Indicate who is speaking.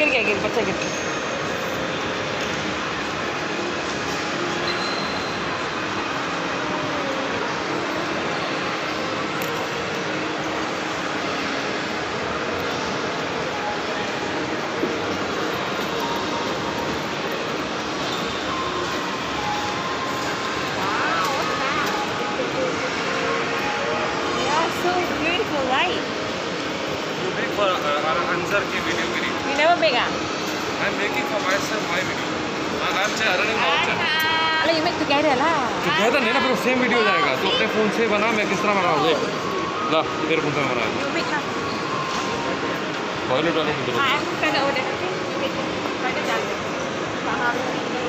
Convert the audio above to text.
Speaker 1: गिर बच्चा गिर गया।
Speaker 2: Answer की video kiri.
Speaker 1: You never make ah?
Speaker 2: I'm making for myself my video. I'm just earning my channel.
Speaker 1: अरे you make together lah.
Speaker 2: Together नहीं ना फिर सेम वीडियो जाएगा तो अपने फोन से बना मैं किस तरह बनाऊँ देख ला तेरे फोन से बना
Speaker 1: You make lah.
Speaker 2: टॉयलेट वाले
Speaker 1: I'm gonna order. Okay. Wait. Write it down.